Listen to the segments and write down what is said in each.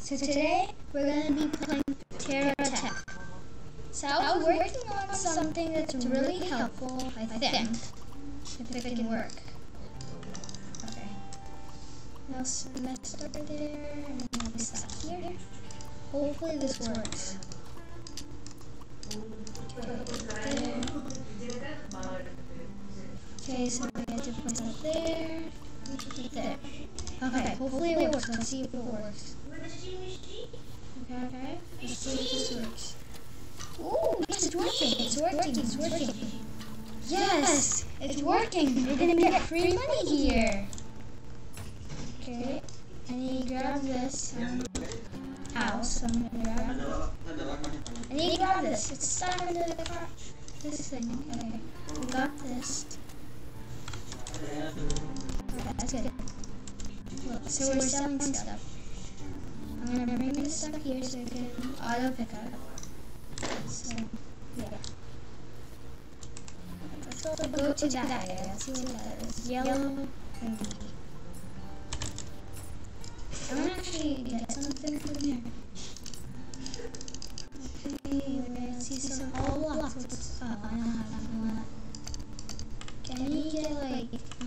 So today we're going to be playing Terra Tech. So I was working on something that's really helpful, I think, if it can work. Okay. Now let's start there, and then we stop here. Hopefully this works. Okay, so we have to put it there, there. Okay, hopefully it works. Let's see if it works. Okay, let's see if this works. Ooh, yes, it's working. It's working. It's working. Yes, it's working. We're gonna get free money here. Okay, I need to grab this. Ow, so I'm gonna grab it. I need to grab this. It's stuck under the car. This thing. Okay, we got this. Okay, that's good. Look, so we're selling stuff. I'm gonna bring this stuff here so we can auto pick up. So, yeah. Let's go to that area. Let's see what that is. Yellow and green. I'm gonna actually get something from here. Okay, we're gonna see some all blocks. Oh, I don't have one. Can you get like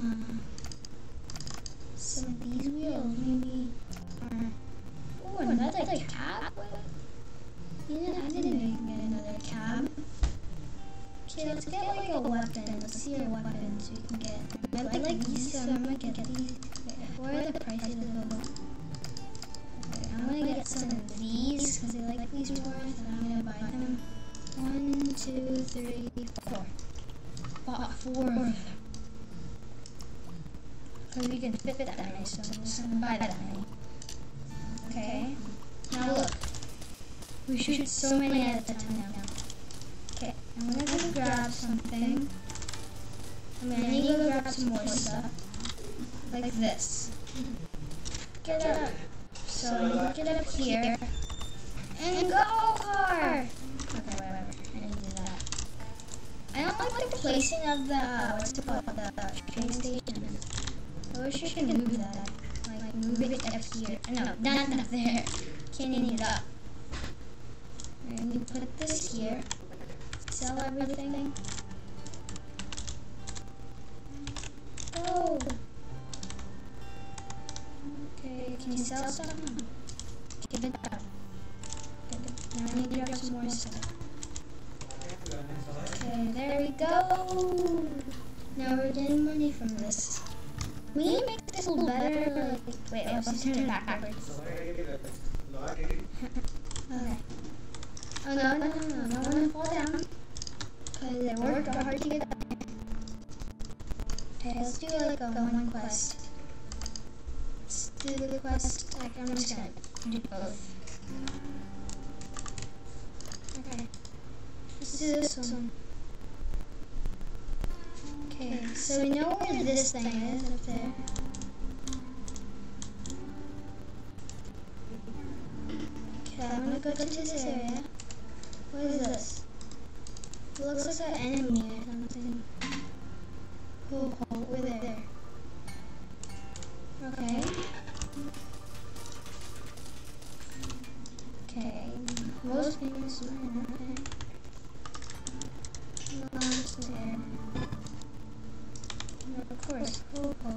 some of these wheels, maybe? Oh, another cab? I didn't get another cab. Okay, let's get like a weapon. Let's see our weapons we can get. I like these, so I'm gonna get these. Okay, what are the prices of them? Okay, I'm gonna get some of these because I like these more, and I'm gonna buy them. 1, 2, 3, 4. Bought 4 of them. Because we can fit that many, so I'm just gonna buy that many. Okay, now look. We shoot so many at a time now. Okay, I'm gonna go grab something. I'm gonna need to go grab some more stuff. Like this. Get up. So I'm gonna get up here. And go, car! Okay, whatever. I need to do that. I don't like the placing of the, what's it called, the train station. I wish you could move that. Like move it up here. No, not up there. Can't need it up. And we put this here. Sell everything. Oh! Okay, can you sell stuff? Give it up. Now I need to grab some more stuff. Okay, there we go! Now we're getting money from this. We need to make this a little better. Like, wait, let's turn it backwards. Okay. Oh no, I don't want to fall down. Because I worked hard to get up there. Okay, let's do like a one quest. Let's do the quest, like I'm just gonna do both. Okay. Let's do this one. Okay, so we know where this thing is up there. Okay, I'm gonna go to this area. What is this? It looks like an enemy or something. Oh, over there. Okay. Okay. Most famous man, okay. Lost there. And of course, ho-ho.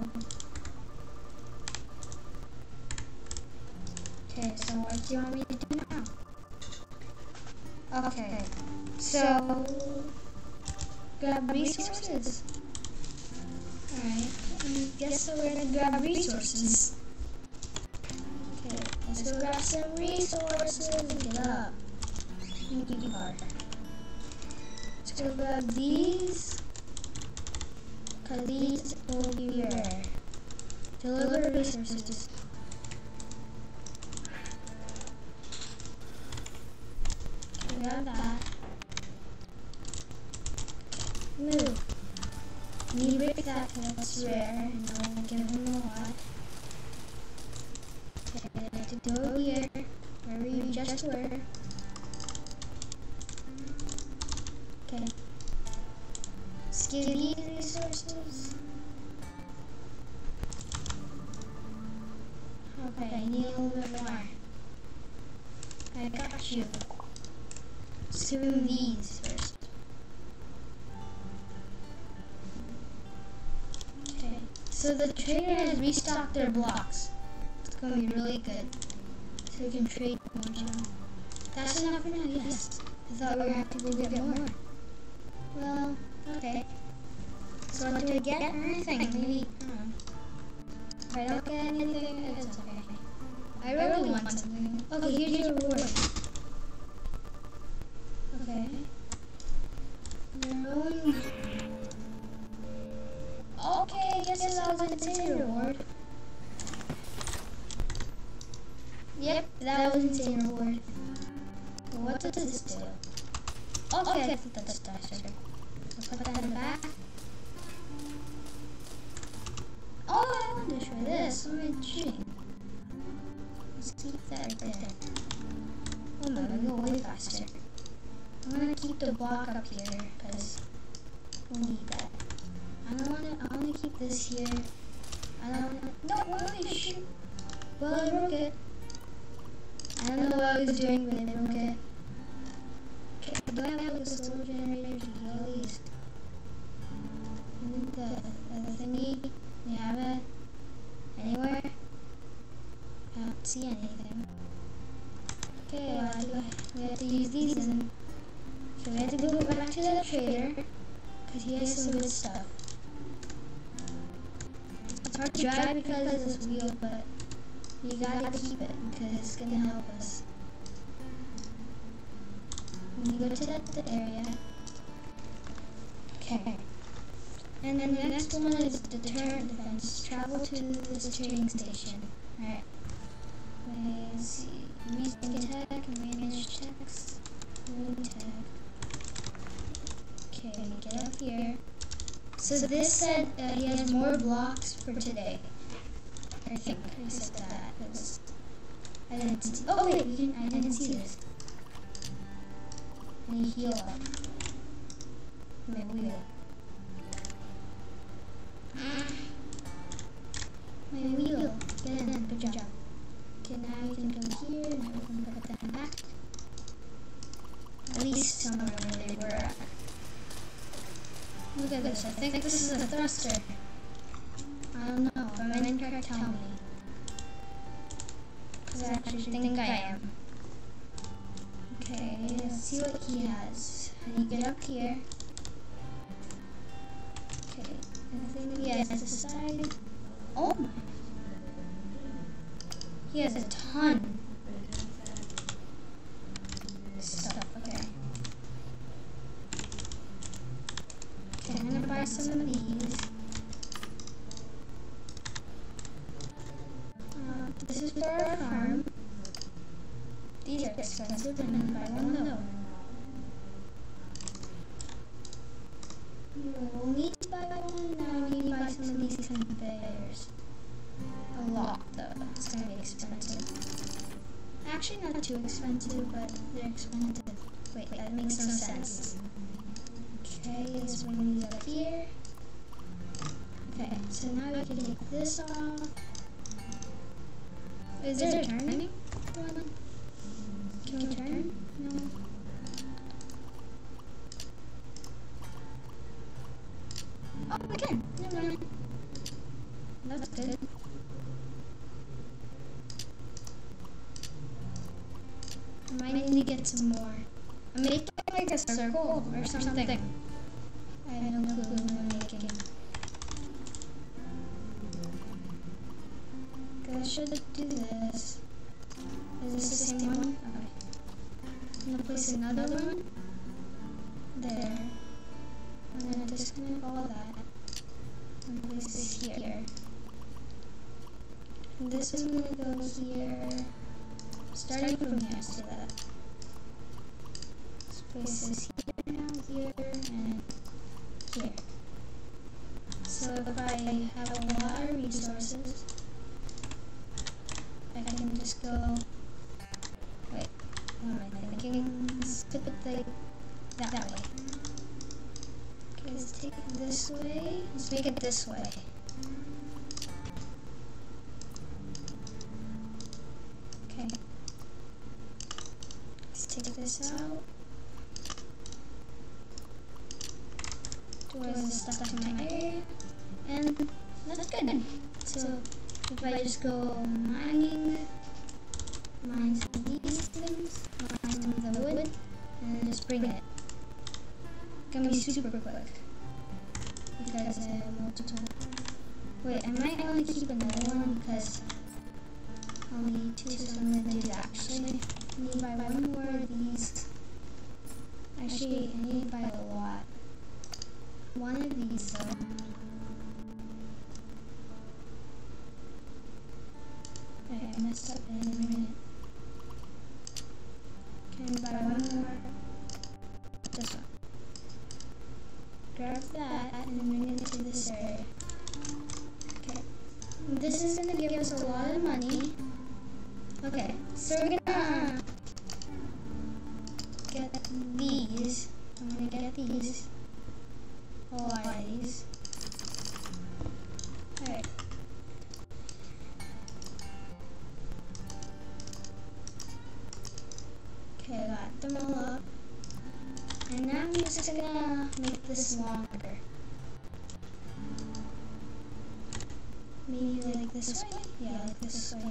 Okay, so what do you want me to do now? Okay, so grab resources. Alright, I guess so we're gonna grab resources. Okay, let's go grab some resources. Get up. Thank you, car. Let's go grab these. Cause these will be rare. Deliver resources. Grab that. Move. Need to break that because that's rare, and I want to give him a lot. Okay, I have to go here, where we just were. Okay. Let's give these resources. Okay, I need a little bit more. I got you. Let's give him these first. Okay, so the trader has restocked their blocks. It's gonna be really good. So we can trade more to them. That's enough for now, yes. I thought we were have to go get more. Well, okay. So what do I get or anything? Maybe, I don't know. If I don't get anything, it's okay. I really want something. Okay, here's your reward. Okay. Your own... Okay, I guess that was an insane reward. Yep, that was an insane reward. What does this do? Okay, I think that's Dasher. So put that in the back. Oh, I want to try this. What am I doing? Let's keep that right there. Oh my, we go way faster. I'm gonna keep the block up here because we'll need that. I wanna keep this here. I don't wanna. No, wait, shoot. Well, I broke it. I don't know what I was doing, but I broke it. Okay, do I have like a solar generator to heal these? I need the thingy. You have it? Anywhere? I don't see anything. Okay, we have to use these then. So we have to go back to the trader because he has some good stuff. It's hard to drive because of this wheel, but you gotta keep it because it's gonna help us. When you go to the area. Okay. And then the next one is deterrent defense. Travel to this trading station. Alright. Let's see. Reason tech, manage text, tech. Okay, get up here. So this said he has more blocks for today. I think I said that. I didn't see. Oh wait, I didn't see this. And heal up. My wheel. My wheel. Get in. Good job. Okay, now you can come here. Now we can put them back. At least somewhere where they were at. Look at this. I think this is a thruster. I don't know. If I'm incorrect, tell me. Because I actually think I am. Okay, let's see what he has. And you get up here. Okay, I think he has the side. Oh my. He has a ton. Stuff, okay. Okay, I'm gonna buy some of these. This is for our farm. These are expensive, and then buy one though. We'll need to buy one, now we need to buy some of these conveyors. A lot though, it's gonna be expensive. Actually not too expensive, but they're expensive. Wait, that makes no sense. Okay, let's bring these up here. Okay, so now we can take this off. Is there a turning one? Can we turn? No. Oh, we can. Never mind. That's good. I might need to get some more. I'm making like a circle or something. I have no clue what I'm making. I should do this. Is this the same one? Okay. I'm gonna place another one there. I'm gonna disconnect all that and place this here. And this is gonna go here. Starting from here, let's do that. Let's place this here now, here, and here. So if I have a lot of resources, I can just go. Wait, what am I thinking? Let's put it that way. Okay, let's take it this way. Let's make it this way. Okay. take this out. Doors are stuck to my area. And that's good. So if I just go mining, mine some of these things, mine some of the wood, and then just bring it. It's gonna be super quick. Because I have multiple. Wait, I might only keep another one because I'll need two, so I'm gonna do that. Actually, I need to buy one more of these. Actually, I need to buy a lot. One of these though. Okay, I messed up in a minute. Can I buy one more? This one. Grab that and bring it to this area. Okay. This is gonna give us a lot of money. Okay, so we're gonna get these. I'm gonna get these. A lot of these. Alright. Okay, I got them all up. And now I'm just gonna make this longer. Maybe like this way? Yeah, like this way.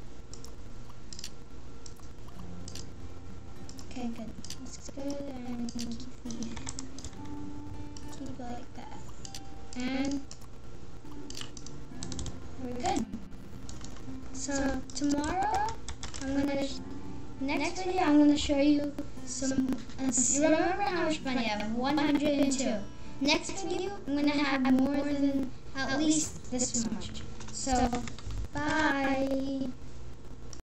Okay, good. That's good, and we can keep these. Keep it like that. And we're good. So tomorrow, next video I'm gonna show you some. Remember how much money I have? 102. Next video, I'm gonna have more than at least this much. So, bye.